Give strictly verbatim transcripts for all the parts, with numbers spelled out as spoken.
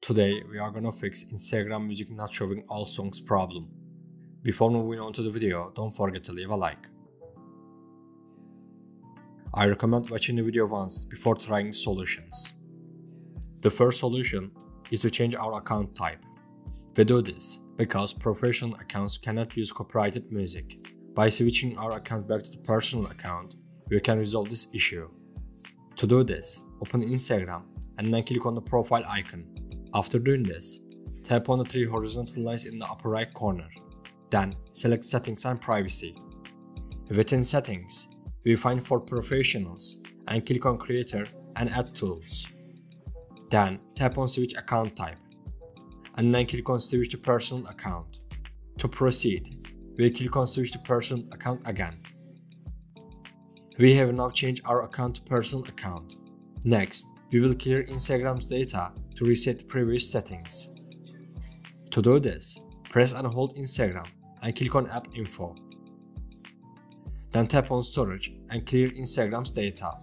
Today we are gonna fix Instagram music not showing all songs problem. Before moving on to the video, don't forget to leave a like. I recommend watching the video once before trying solutions. The first solution is to change our account type. We do this because professional accounts cannot use copyrighted music. By switching our account back to the personal account, we can resolve this issue. To do this, open Instagram and then click on the profile icon. After doing this, tap on the three horizontal lines in the upper right corner. Then select Settings and Privacy. Within Settings, we find For Professionals and click on Creator and Add Tools. Then tap on Switch Account Type and then click on Switch to Personal Account. To proceed, we click on Switch to Personal Account again. We have now changed our account to Personal Account. Next, we will clear Instagram's data to reset the previous settings. To do this, press and hold Instagram and click on App Info. Then tap on Storage and clear Instagram's data.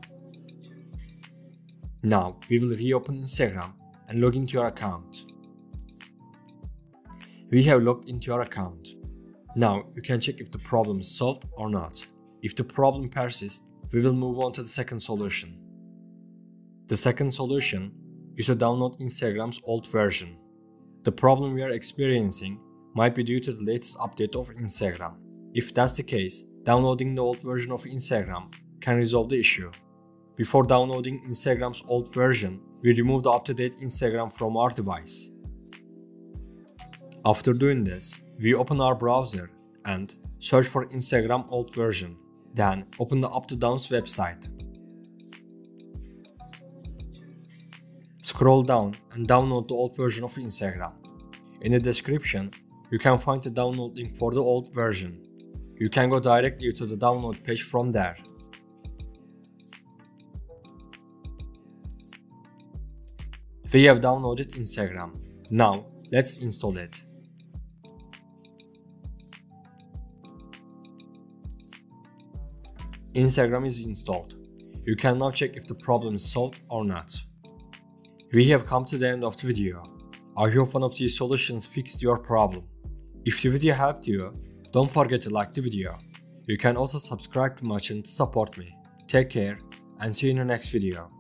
Now we will reopen Instagram and log into your account. We have logged into your account. Now you can check if the problem is solved or not. If the problem persists, we will move on to the second solution. The second solution is to download Instagram's old version. The problem we are experiencing might be due to the latest update of Instagram. If that's the case, downloading the old version of Instagram can resolve the issue. Before downloading Instagram's old version, we remove the up-to-date Instagram from our device. After doing this, we open our browser and search for Instagram old version. Then open the Up2Downs website. Scroll down and download the old version of Instagram. In the description, you can find the download link for the old version. You can go directly to the download page from there. We have downloaded Instagram. Now, let's install it. Instagram is installed. You can now check if the problem is solved or not. We have come to the end of the video. I hope one of these solutions fixed your problem. If the video helped you, don't forget to like the video. You can also subscribe to my channel to support me. Take care and see you in the next video.